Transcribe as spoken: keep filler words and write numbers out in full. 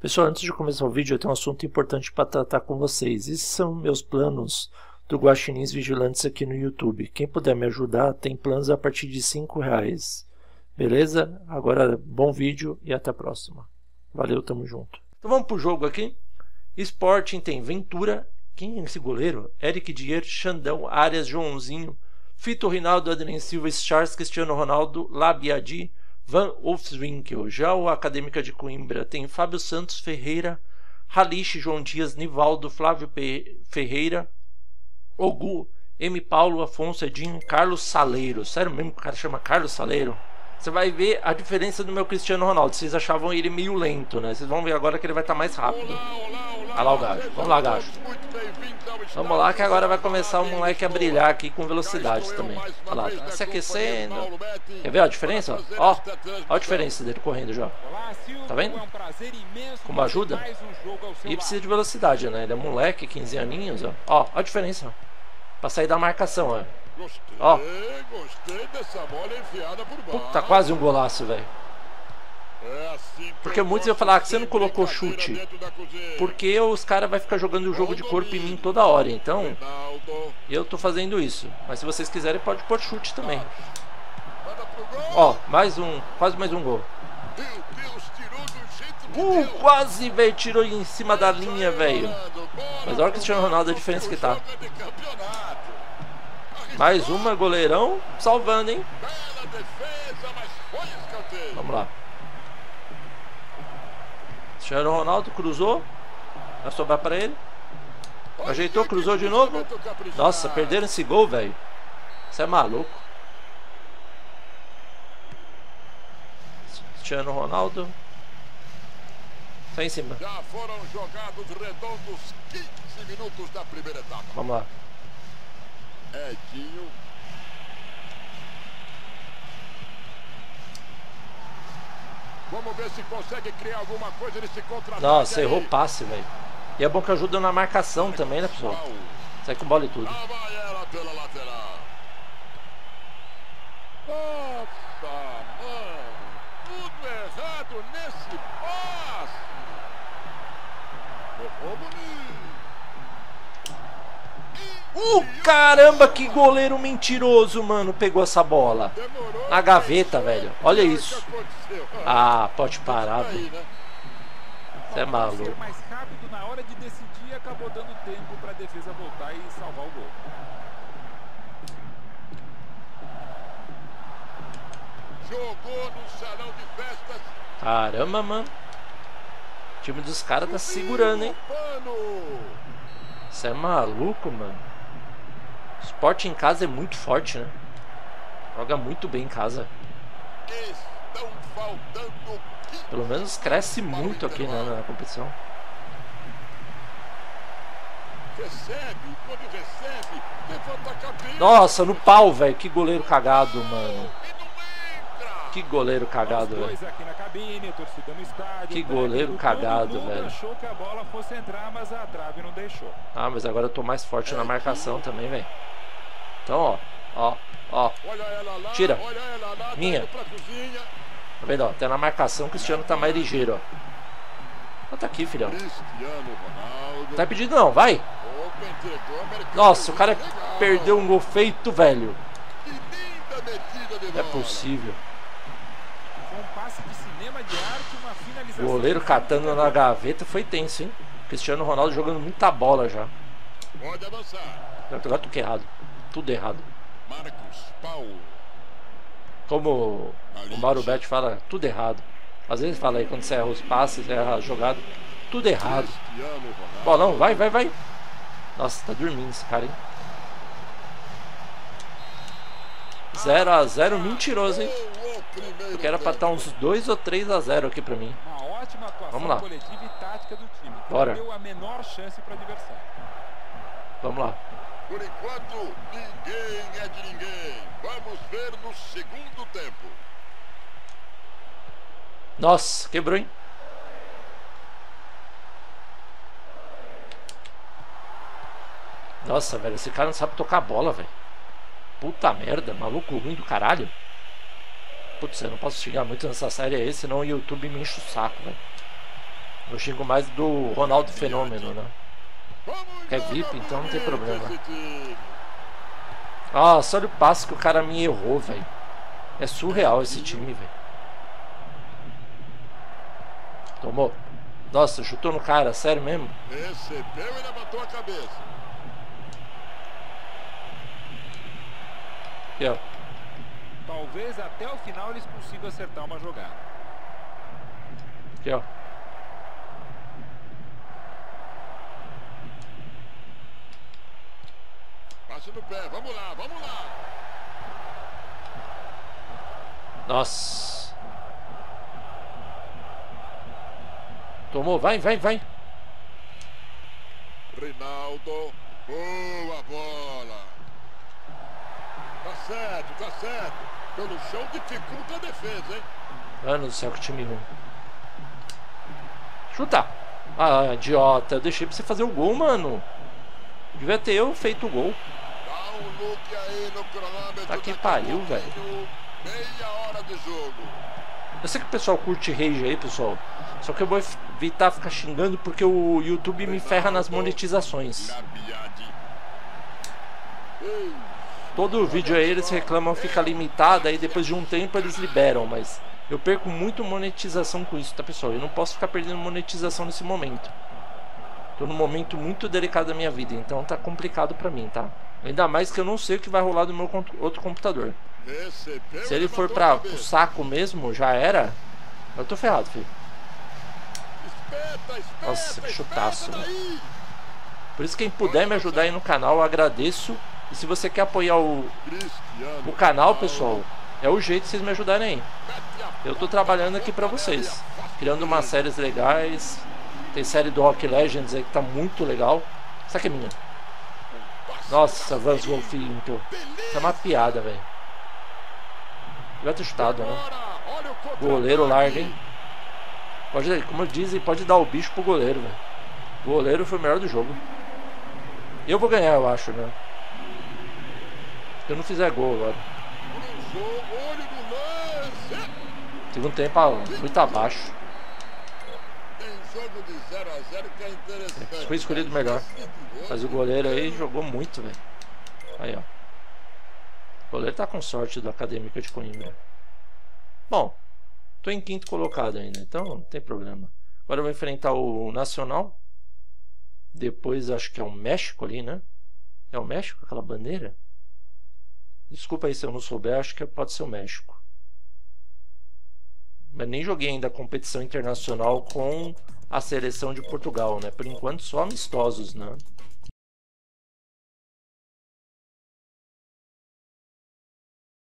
Pessoal, antes de começar o vídeo, eu tenho um assunto importante para tratar com vocês. Esses são meus planos do Guaxinins Vigilantes aqui no YouTube. Quem puder me ajudar, tem planos a partir de cinco reais. Beleza? Agora, bom vídeo e até a próxima. Valeu, tamo junto. Então vamos pro jogo aqui. Sporting tem Ventura. Quem é esse goleiro? Eric Dier, Xandão, Arias, Joãozinho, Fito Rinaldo, Adrien Silva, Charles, Cristiano Ronaldo, Labiadi, Van Wolfswinkel. Já o Acadêmica de Coimbra tem Fábio Santos, Ferreira, Halich, João Dias, Nivaldo, Flávio Ferreira, Ogu, M. Paulo, Afonso, Edinho, Carlos Saleiro. Sério mesmo que o cara chama Carlos Saleiro? Você vai ver a diferença do meu Cristiano Ronaldo. Vocês achavam ele meio lento, né? Vocês vão ver agora que ele vai estar mais rápido. Olha lá o Gajo. Vamos lá, Gajo. Vamos lá que agora vai começar o moleque a brilhar aqui com velocidade também. Olha lá, tá se aquecendo. Quer ver a diferença? Ó, ó a diferença dele correndo já. Tá vendo? Como ajuda? E precisa de velocidade, né? Ele é moleque, quinze aninhos, ó. Ó, ó a diferença, ó. Pra sair da marcação, ó. Ó. Puta, quase um golaço, velho. Porque muitos iam falar que você não colocou chute. Porque os caras vão ficar jogando o jogo de corpo em mim toda hora. Então, eu tô fazendo isso. Mas se vocês quiserem, pode pôr chute também. Ó, mais um. Quase mais um gol. Uh, quase, velho. Tirou em cima da linha, velho. Mas olha o Cristiano Ronaldo, a diferença que tá. Mais uma, goleirão. Salvando, hein? Vamos lá. Cristiano Ronaldo cruzou. Vai sobrar para ele. Ajeitou, cruzou de novo. Nossa, perderam esse gol, velho. Você é maluco. Cristiano Ronaldo. Tá em cima. Já foram jogados redondos quinze minutos da primeira etapa. Vamos lá. Edinho. Vamos ver se consegue criar alguma coisa nesse contra-ataque. Nossa, errou o passe, velho. E é bom que ajuda na marcação também, né, pessoal? Sai com bola e tudo. Lá vai ela pela lateral. Nossa, mano. Tudo errado nesse passe. Errou bonito. Uh, caramba, que goleiro mentiroso, mano. Pegou essa bola na gaveta, velho. Olha isso. Ah, pode parar, velho. Você é maluco. Mais rápido na hora de decidir, acabou dando tempo para a defesa voltar e salvar o gol. Jogou no salão de festas. Caramba, mano. O time dos caras tá segurando, hein? Você é maluco, mano. O Sport em casa é muito forte, né? Joga muito bem em casa. Estão faltando. Pelo menos cresce muito aqui, né, na competição. Recebe, quando recebe, levanta a cabeça. Nossa, no pau, velho. Que goleiro cagado, mano. Que goleiro cagado, velho. Que goleiro cagado, velho. Achou que a bola fosse entrar, mas a trave não deixou. Ah, mas agora eu tô mais forte na marcação também, velho. Então, ó, ó, ó. Tira. Minha. Tá vendo, ó? Até na marcação o Cristiano tá mais ligeiro, ó. Ó, tá aqui, filhão. Não tá pedido não, vai. Nossa, o cara perdeu um gol feito, velho. Não é possível. O goleiro catando na gaveta foi tenso, hein? Cristiano Ronaldo jogando muita bola já. Pode avançar. Agora tudo errado. Tudo errado. Marcos Paulo. Como o Mauro Betti fala, tudo errado. Às vezes fala aí, quando você erra os passes, erra a jogada, tudo errado. Bolão, vai, vai, vai. Nossa, tá dormindo esse cara, hein? zero a zero mentiroso, hein? Porque era pra estar uns dois ou três a zero aqui pra mim. Vamos lá. Bora. Vamos lá. Por enquanto, ninguém é de ninguém. Vamos ver no segundo tempo. Nossa, quebrou, hein? Nossa, velho, esse cara não sabe tocar bola, velho. Puta merda, maluco ruim do caralho. Putz, eu não posso xingar muito nessa série aí, senão o YouTube me enche o saco, velho. Eu xingo mais do Ronaldo Fenômeno, né? Que é V I P, então não tem problema. Nossa, olha o passe que o cara me errou, velho. É surreal esse time, velho. Tomou. Nossa, chutou no cara, sério mesmo? Recebeu e levantou a cabeça. Aqui, ó. Talvez até o final eles consigam acertar uma jogada. Aqui, ó. Passe no pé, vamos lá, vamos lá. Nossa. Tomou, vai, vai, vai. Rinaldo, boa bola. Tá certo, tá certo. Pelo chão dificulta a defesa, hein? Mano do céu, que time ruim. Chuta. Ah, idiota, eu deixei pra você fazer o gol, mano. Devia ter eu feito o gol. Dá um look aí no cronômetro. Tá que daqui a pariu, pouquinho, velho. Meia hora de jogo. Eu sei que o pessoal curte rage aí, pessoal. Só que eu vou evitar ficar xingando porque o YouTube me ferra nas monetizações. Todo vídeo aí eles reclamam, fica limitado, aí depois de um tempo eles liberam, mas eu perco muito monetização com isso, tá, pessoal? Eu não posso ficar perdendo monetização nesse momento. Tô num momento muito delicado da minha vida, então tá complicado pra mim, tá? Ainda mais que eu não sei o que vai rolar do meu outro computador. Se ele for pra o saco mesmo, já era. Eu tô ferrado, filho. Nossa, que chutaço, né? Por isso, quem puder me ajudar aí no canal, eu agradeço. E se você quer apoiar o, o canal, pessoal, é o jeito de vocês me ajudarem aí. Eu tô trabalhando aqui pra vocês, criando umas séries legais. Tem série do Rock Legends aí que tá muito legal. Essa aqui é minha. Nossa, Vans Wolf Inter. Isso é uma piada, velho. Vai ter chutado, né? Goleiro larga, hein? Pode, como dizem, pode dar o bicho pro goleiro, velho. O goleiro foi o melhor do jogo. Eu vou ganhar, eu acho, né? Se eu não fizer gol agora. Segundo tempo, muito abaixo. Foi escolhido melhor. Mas o goleiro aí jogou muito, velho. Aí, ó. O goleiro tá com sorte do Acadêmica de Coimbra. Bom, tô em quinto colocado ainda, então não tem problema. Agora eu vou enfrentar o Nacional. Depois acho que é o México ali, né? É o México, aquela bandeira? Desculpa aí se eu não souber, acho que pode ser o México. Mas nem joguei ainda a competição internacional com a seleção de Portugal, né? Por enquanto só amistosos, né?